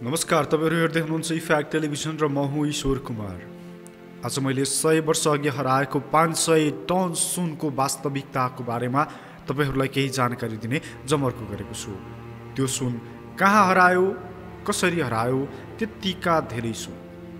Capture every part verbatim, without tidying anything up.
नमस्कार, तपाईहरु हेर्दै हुनुहुन्छ इफ्याक्ट टेलिभिजन र म हुँ ईश्वर कुमार। आज मैले सय वर्ष अघि हराएको पाँच सय टन सुनको वास्तविकताको बारेमा तपाईहरुलाई केही जानकारी दिने जमर्को गरेको छु। त्यो सुन कहाँ हरायो, कसरी हरायो, त्यतिका धेरै सुन।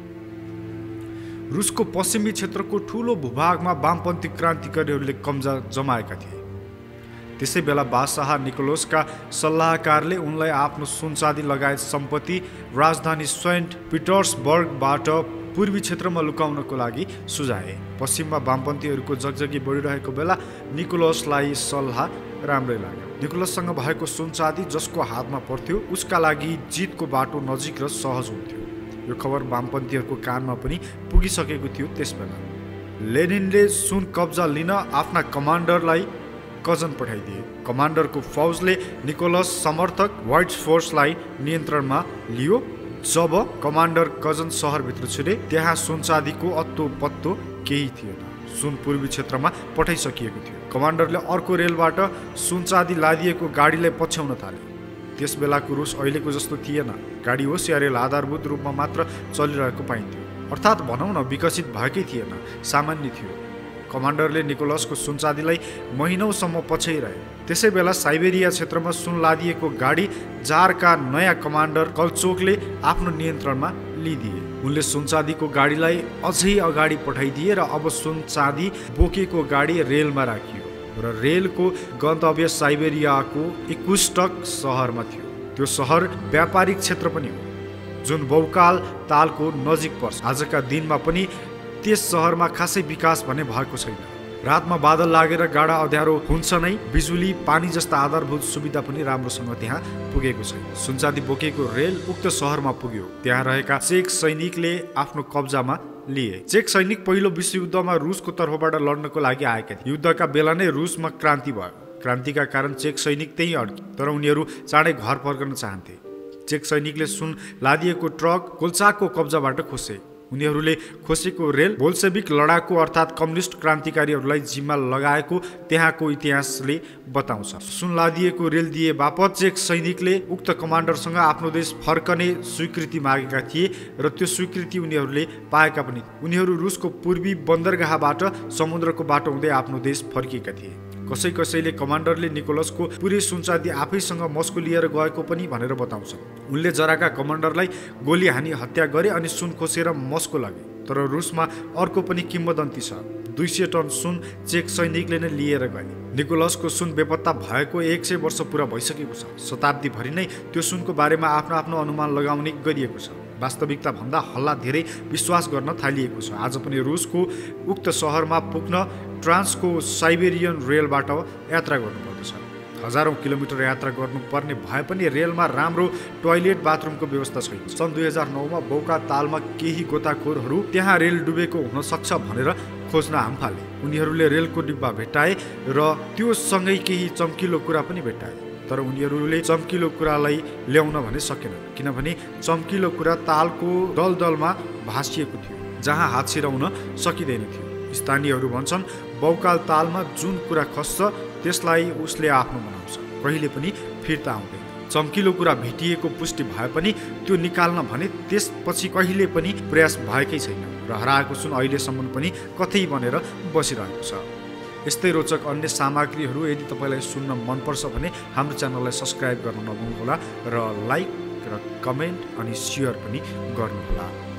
रुसको पश्चिमी क्षेत्रको ठूलो भूभागमा वामपन्थी क्रान्तिकारीहरूले कब्जा जमाएका थिए। त्यसै बेला बादशाह निकोलसका सल्लाहकारले उनलाई आफ्नो सुनचाँदी लगायत सम्पत्ति राजधानी सेन्ट पिटर्सबर्गबाट पूर्वी क्षेत्रमा लुकाउनको लागि सुझाए। पश्चिममा वामपन्थीहरूको जगजगी बढिरहेको बेला निकोलसलाई सल्लाह राम्रै लाग्यो। निकोलससँग भएको सुनचाँदी जसको हातमा पर्थ्यो उसका लागि जितको बाटो नजिक र सहज हुन्थ्यो। यो खबर वामपन्थीहरूको कानमा पनि पुगिसकेको थियो। त्यसबेला लेनिनले सुन कब्जा लिन आफ्ना कमान्डरलाई कजन पठाइदिए। कमान्डरको फौजले निकोलस समर्थक व्हाइट फोर्सलाई नियन्त्रणमा लियो। जब कमान्डर कजन सहरभित्र छिरे त्यहाँ सुनचाँदीको अत्तो पत्तो केही थिएन। सुन पूर्वी क्षेत्रमा पठाइसकिएको थियो। कमान्डरले अर्को रेलबाट सुनचाँदी लादिएको गाडीलाई पछ्याउन थाले। त्यस बेलाको रुस अहिलेको जस्तो थिएन। गाडी होस् या रेल आधारभूत रूपमा मात्र चलिरहेको पाइन्थ्यो। अर्थात् भनौँ न विकसित भएकै थिएन, सामान्य थियो। कमान्डरले निकोलसको सुनचाँदीलाई महिनौसम्म पछ्याइरहे। त्यसै बेला साइबेरिया क्षेत्रमा सुन लादिएको गाडी जारका नयाँ कमान्डर कल्चोकले आफ्नो नियन्त्रणमा लिदिए। उनले सुनचाँदीको गाडीलाई अझै अगाडि पठाइदिए र अब सुनचाँदी बोकेको गाडी रेलमा राखियो र रेलको गन्तव्य साइबेरियाको इकुस्टक सहरमा थियो। त्यो सहर व्यापारिक क्षेत्र पनि हो जुन बौकाल तालको नजिक पर्छ। आजका दिनमा पनि त्यस सहरमा खासै विकास भने भएको छैन। रातमा बादल लागेर गाडा अँध्यारो हुन्छ नै। बिजुली, पानी जस्ता आधारभूत सुविधा पनि राम्रोसँग त्यहाँ पुगेको छैन। सुनचाँदी बोकेको रेल उक्त सहरमा पुग्यो। त्यहाँ रहेका चेक सैनिकले आफ्नो कब्जामा लिए। चेक सैनिक पहिलो विश्वयुद्धमा रुसको तर्फबाट लड्नको लागि आएका थिए। युद्धका बेला नै रुसमा क्रान्ति भयो। क्रान्तिका कारण चेक सैनिक त्यही अड्के, तर उनीहरू चाँडै घर फर्कन चाहन्थे। चेक सैनिकले सुन लादिएको ट्रक कोल्चाको कब्जाबाट खोसे। उनीहरूले खोसेको रेल बोल्सेविक लडाकु अर्थात् कम्युनिस्ट क्रान्तिकारीहरूलाई जिम्मा लगाएको त्यहाँको इतिहासले बताउँछ। सुन लादिएको रेल दिए बापत चेक सैनिकले उक्त कमान्डरसँग आफ्नो देश फर्कने स्वीकृति मागेका थिए र त्यो स्वीकृति उनीहरूले पाएका पनि। उनीहरू रुसको पूर्वी बन्दरगाहबाट समुद्रको बाटो हुँदै आफ्नो देश फर्किएका थिए। कसै कसैले कमान्डरले निकोलसको पुरै सुनचाँदी आफैसँग मस्को लिएर गएको पनि भनेर बताउँछ। उनले जराका कमान्डरलाई गोली हानी हत्या गरे अनि सुन खोसेर मस्को लगे। तर रुसमा अर्को पनि किम्वदन्ती छ। दुई सय टन सुन चेक सैनिकले नै लिएर गए। निकोलसको सुन बेपत्ता भएको एक सय वर्ष पुरा भइसकेको छ। शताब्दीभरि नै त्यो सुनको बारेमा आफ्नो आफ्नो अनुमान लगाउने गरिएको छ। वास्तविकता भन्दा हल्ला धेरै विश्वास गर्न थालिएको छ। आज पनि रुसको उक्त सहरमा पुग्न ट्रान्सको साइबेरियन रेलबाट यात्रा गर्नुपर्दछ। हजारौं किलोमिटर यात्रा गर्नुपर्ने भए पनि रेलमा राम्रो टोयलेट बाथरुमको व्यवस्था छैन। सन् दुई हजार नौमा बौका तालमा केही गोताखोरहरू त्यहाँ रेल डुबेको हुन सक्छ भनेर खोज्न हाम फाले। उनीहरूले रेलको डिब्बा भेटाए र त्यो सँगै केही चम्किलो कुरा पनि भेटाए। तर उनीहरूले चम्किलो कुरालाई ल्याउन भने सकेन, किनभने चम्किलो कुरा तालको दलदलमा भाँसिएको थियो जहाँ हात छिराउन सकिँदैन थियो। स्थानीयहरू भन्छन् बौकाल तालमा जुन कुरा खस्छ त्यसलाई उसले आफ्नो बनाउँछ, कहिले पनि फिर्ता आउँदैन। चम्किलो कुरा भेटिएको पुष्टि भए पनि त्यो निकाल्न भने त्यसपछि कहिले पनि प्रयास भएकै छैन र हराएको सुन अहिलेसम्म पनि कतै बनेर बसिरहेको छ। यस्तै रोचक अन्य सामग्रीहरू यदि तपाईँलाई सुन्न मनपर्छ भने हाम्रो च्यानललाई सब्सक्राइब गर्न नभुल्नुहोला र लाइक र कमेन्ट अनि सेयर पनि गर्नुहोला।